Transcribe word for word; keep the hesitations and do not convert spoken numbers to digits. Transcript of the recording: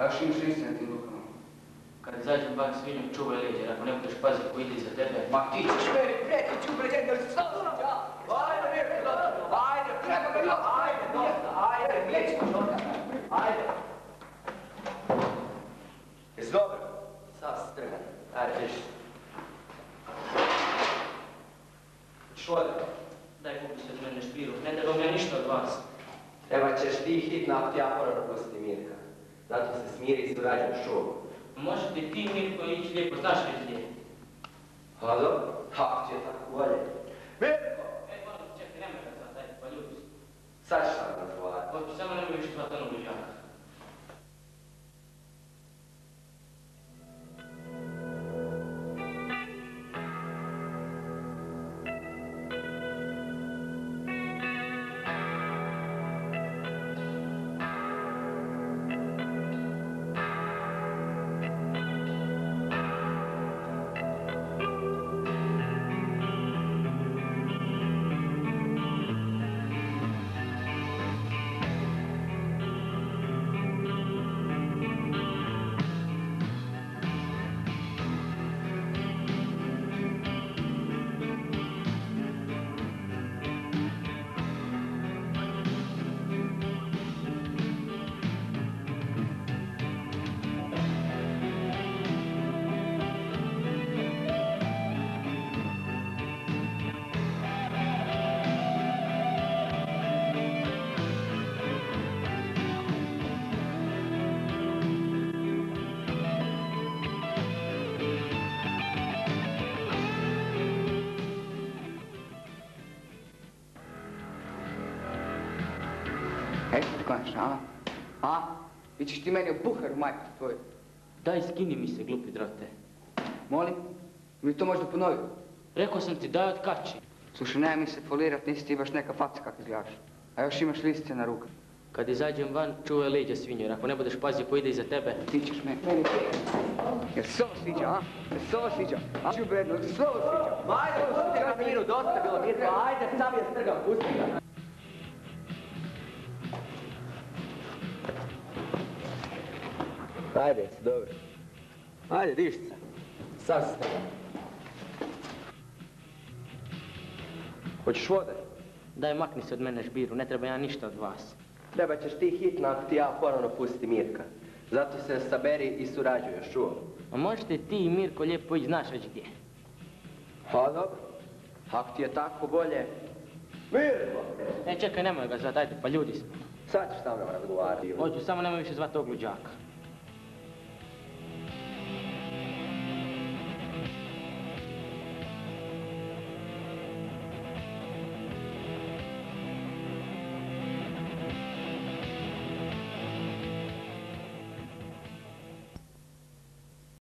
još imaš listi na tim rukama. Kad izađem van svinju, čuvaj leđa, jer ako ne budeš paziti ko ide iza tebe... Ma ti ćeš meni prijeti čuvaj leđa, jer sam sviđa! Ajde, Mirko, dosta! Ajde, treba ga dosta! Ajde, dosta! Ajde, nećemo dosta! Ajde! Jesi dobro? Sad se strgan. Ajde, reši. Hoćeš vode? Daj kupi se od mene špiru, ne trebam ja ništa od vas. Treba ćeš ti hitno ako ti ja ponovno pustiti Mirka. Zato se smiri i surađuj u šumu. Možete ti, Mirko, ići lijepo, znaš već gdje? A dobro, ako ti je tako volje. Mirko! E, moram ti čekaj, nemoj ga zvat, ajde, pa ljubi se. Sad ću sam razgovarati. Hoću, samo nemoj više zvat onog luđaka. E, što ti klanjaš, a? A? Ićeš ti meni u buharu, majku tvoju. Daj, skini mi se, glupi drote. Molim? Mi to možda ponoviti? Rekao sam ti, daj otkači. Slušaj, nemoj mi se folirat, nisi ti baš neka faca kak izgledaš. A još imaš listice na ruka. Kad izađem van, čuvaj leđa svinju, jer ako ne budeš pazio ko ide iza tebe... Ti ćeš meni. Meni ti. Jel se ovo sviđa, a? Jel se ovo sviđa? A ću bedno, jel se ovo sviđa? Ajde, pusti ga Miru, dosta bilo Mirko, ajde, sam je strgam, pusti ga. Ajde, jesi dobro. Ajde, diši se. Sam se strgam. Hoćeš vode? Daj, makni se od mene žbiru, ne treba ja ništa od vas. Treba ćeš ti hitno ako ti ja ponovno pustiti Mirka. Zato se saberi i surađuj, još čuo. A možete ti i Mirko lijepo ići, znaš već gdje. Pa dobro. Ako ti je tako bolje... Mirko! E, čekaj, nemoj ga zvat, ajde, pa ljudi smo. Sad ćeš sa mnom razgovarati. Hoću, samo nemoj više zvat tog luđaka.